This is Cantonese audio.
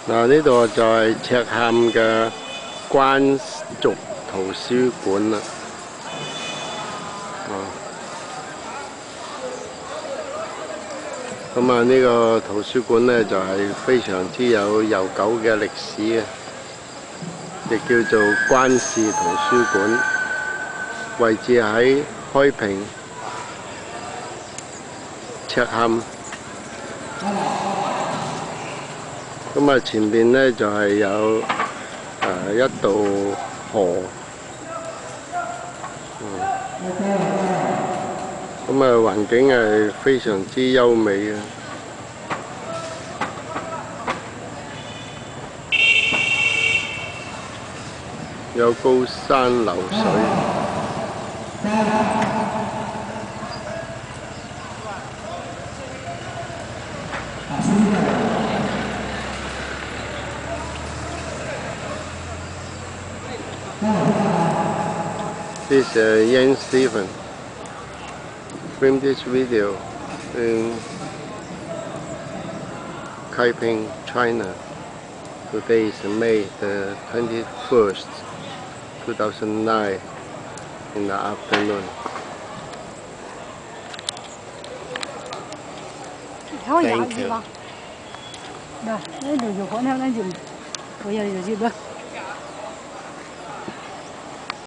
嗱，呢度就係赤坎嘅關族圖書館啦。咁啊，呢個圖書館呢，就係非常之有悠久嘅歷史嘅，亦叫做關氏圖書館，位置喺開平赤坎。咁啊，前邊呢，就係有一道河。咁啊，環境係非常之優美嘅，有高山流水。This is Yan Stephen. Film this video in Kaiping, China. Today is May the 21st, 2009 in the afternoon. 挑牙是吧？那那就可能那就不要就吧。